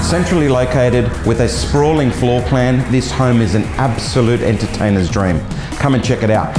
Centrally located with a sprawling floor plan, this home is an absolute entertainer's dream. Come and check it out.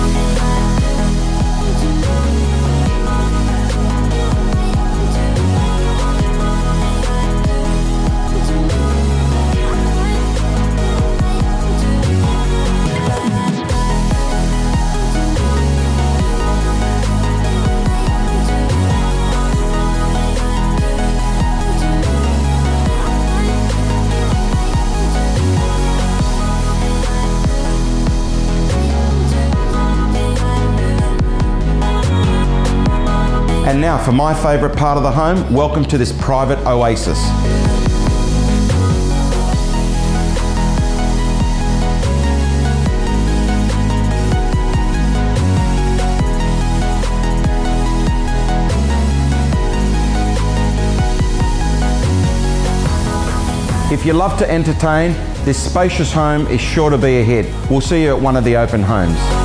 And now for my favourite part of the home, welcome to this private oasis. If you love to entertain, this spacious home is sure to be a hit. We'll see you at one of the open homes.